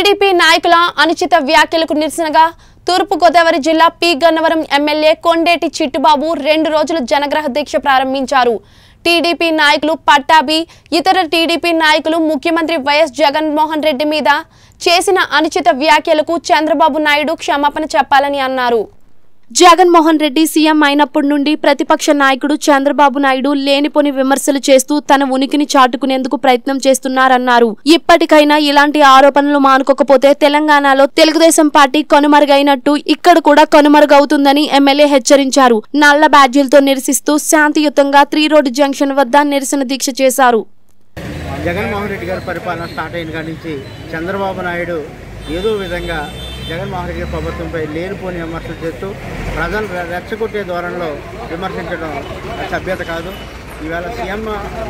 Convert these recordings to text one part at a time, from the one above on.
TDP నాయకుల అనుచిత వ్యాఖ్యలకు నిరసనగా తూర్పు గోదావరి జిల్లా పి గన్నవరం ఎమ్మెల్యే కొండేటి చిట్టుబాబు 2 రోజుల జనగ్రహ దీక్ష ప్రారంభించారు. టీడీపీ నాయకులు పట్టాభి ఇతర టీడీపీ నాయకులు ముఖ్యమంత్రి వైఎస్ జగన్మోహన్ రెడ్డి మీద చేసిన అనుచిత వ్యాఖ్యలకు చంద్రబాబు నాయుడు క్షమాపణ చెప్పాలని అన్నారు. జగన్మోహన్ రెడ్డి సీఎం అయినప్పటి నుండి ప్రతిపక్ష నాయకుడు చంద్రబాబు నాయుడు లేనిపోని విమర్శలు చేస్తూ తన ఉనికిని చాటుకునేందుకు ప్రయత్నం చేస్తున్నారన్నారు. ఇప్పటికైనా ఇలాంటి ఆరోపణలు మానుకోకపోతే తెలంగాణలో తెలుగుదేశం పార్టీ కనుమరుగైనట్టు ఇక్కడ కూడా కనుమరుగవుతుందని ఎమ్మెల్యే హెచ్చరించారు. నల్ల బ్యాడ్జీలతో నిరసిస్తూ శాంతియుతంగా 3 రోడ్ జంక్షన్ వద్ద నిరసన దీక్ష చేశారు. జగన్మోహన్ రెడ్డి గారి పరిపాలన స్టార్ట్ అయిన కాడి నుంచి చంద్రబాబు నాయుడు ఏదో విధంగా జగన్మోహన్ రెడ్డి ప్రభుత్వంపై లేనిపోని విమర్శలు చేస్తూ ప్రజలు రెచ్చగొట్టే ధోరణిలో విమర్శించడం సభ్యత కాదు. ఈవేళ సీఎం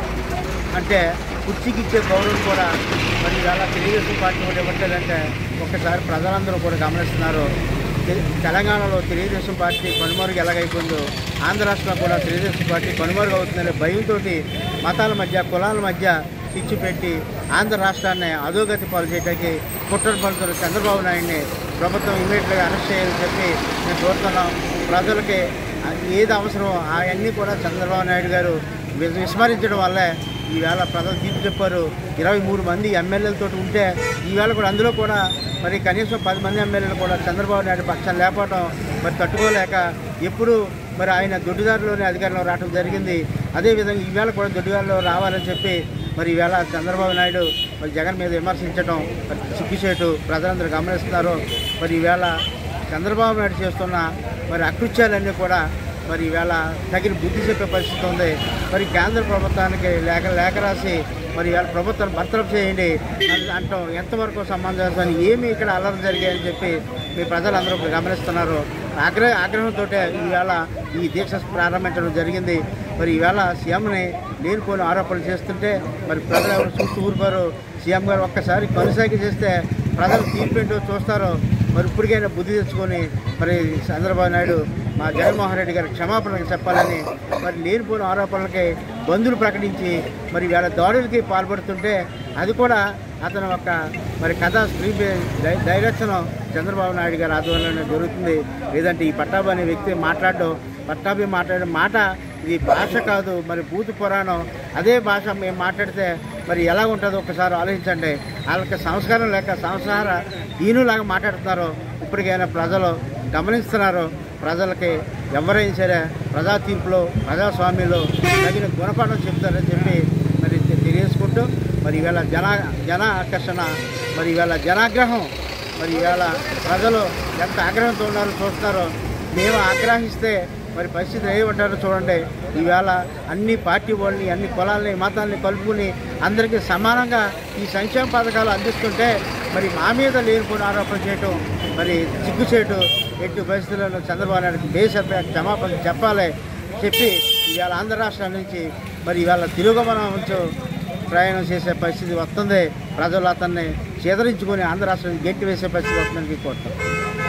అంటే కుర్చీకి ఇచ్చే గౌరవం కూడా మరి ఈవేళ తెలుగుదేశం పార్టీ కూడా ఇవ్వట్లేదంటే ఒక్కసారి ప్రజలందరూ కూడా గమనిస్తున్నారు. తెలంగాణలో తెలుగుదేశం పార్టీ కనుమరుగు ఎలాగైపోయిందో ఆంధ్ర రాష్ట్రంలో కూడా తెలుగుదేశం పార్టీ కనుమరుగు అవుతుందనే భయంతో మతాల మధ్య కులాల మధ్య చిచ్చు పెట్టి ఆంధ్ర రాష్ట్రాన్ని అధోగతి పాలు చేయడానికి కుట్ర పడుతున్న చంద్రబాబు నాయుడిని ప్రభుత్వం ఇమీడియట్గా అరెస్ట్ చేయాలని చెప్పి మేము కోరుతున్నాం. ప్రజలకి ఏది అవసరమో అవన్నీ కూడా చంద్రబాబు నాయుడు గారు విస్మరించడం వల్లే ఈవేళ ప్రజలు తీర్పు చెప్పారు. 23 మంది ఎమ్మెల్యేలతో ఉంటే ఈవేళ కూడా అందులో కూడా మరి కనీసం 10 మంది ఎమ్మెల్యేలు కూడా చంద్రబాబు నాయుడు పక్షాన్ని లేపడం మరి తట్టుకోలేక ఎప్పుడు మరి ఆయన దొడ్డిదారిలోనే అధికారంలో రావడం జరిగింది. అదేవిధంగా ఈవేళ కూడా దొడ్డిదారిలో రావాలని చెప్పి మరి ఈవేళ చంద్రబాబు నాయుడు మరి జగన్ మీద విమర్శించడం మరి సిగ్గుచేటు ప్రజలందరూ గమనిస్తున్నారు. మరి ఈవేళ చంద్రబాబు నాయుడు చేస్తున్న మరి అకృత్యాలన్నీ కూడా మరి ఈవేళ తగిన బుద్ధి చెప్పే పరిస్థితి ఉంది. మరి కేంద్ర ప్రభుత్వానికి లేఖ రాసి మరి ఈవేళ ప్రభుత్వాన్ని బర్తరఫ్ చేయండి అంటాం ఎంతవరకు సమంజసం, ఏమి ఇక్కడ అల్లరి జరిగాయని చెప్పి మీ ప్రజలందరూ గమనిస్తున్నారు. ఆగ్రహంతో ఈవేళ ఈ దీక్ష ప్రారంభించడం జరిగింది. మరి ఈవేళ సీఎంని లేనిపోని ఆరోపణలు చేస్తుంటే మరి ప్రజలు ఎవరు చూస్తూ ఊరుకోరు. సీఎం గారు ఒక్కసారి కొనసాగి చేస్తే ప్రజలు తీర్పేంటో చూస్తారో. మరి ఇప్పటికైనా బుద్ధి తెచ్చుకొని మరి చంద్రబాబు నాయుడు మా జగన్మోహన్ రెడ్డి గారి క్షమాపణలు చెప్పాలని మరి లేనిపోయిన ఆరోపణలకి బంధులు ప్రకటించి మరి వీళ్ళ దాడులకి పాల్పడుతుంటే అది కూడా అతను ఒక మరి కథ స్క్రీన్ డైరెక్షన్ చంద్రబాబు నాయుడు గారి ఆధ్వర్యంలో జరుగుతుంది. లేదంటే ఈ పట్టాభి అనే వ్యక్తి పట్టాభి మాట్లాడే మాట ఇది భాష కాదు, మరి భూత పురాణం అదే భాష మేము మాట్లాడితే మరి ఎలా ఉంటుందో ఒకసారి ఆలోచించండి. వాళ్ళకి సంస్కారం లేక సంసార దీనులాగా మాట్లాడుతున్నారు. ఇప్పటికైనా ప్రజలు గమనిస్తున్నారు. ప్రజలకి ఎవరైనా సరే ప్రజా తీర్పులో ప్రజాస్వామ్యంలో తగిన గుణపాఠం చెప్తారని చెప్పి మరి తెలియజేసుకుంటూ మరి ఈవేళ జన ఆకర్షణ మరి ఈవేళ జనాగ్రహం మరి ఈవేళ ప్రజలు ఎంత ఆగ్రహంతో ఉన్నారో చూస్తారో. మేము ఆగ్రహిస్తే మరి పరిస్థితి ఏమంటారో చూడండి. ఈవేళ అన్ని పార్టీ వాళ్ళని అన్ని కులాలని మతాలని కలుపుకుని అందరికీ సమానంగా ఈ సంక్షేమ పథకాలు అందిస్తుంటే మరి మా మీద లేనిపోయిన ఆరోపణ చేయటం మరి సిగ్గుచేటు. ఎట్టి పరిస్థితుల్లో చంద్రబాబు నాయుడుకి క్షమాపణ చెప్పాలి చెప్పి ఈవేళ ఆంధ్ర రాష్ట్రం నుంచి మరి ఈవేళ తిరుగుమనం నుంచి ప్రయాణం చేసే పరిస్థితి వస్తుంది. ప్రజలు అతన్ని చేదరించుకొని ఆంధ్ర రాష్ట్రానికి గెట్టి వేసే పరిస్థితి వస్తుందని కోరుతాం.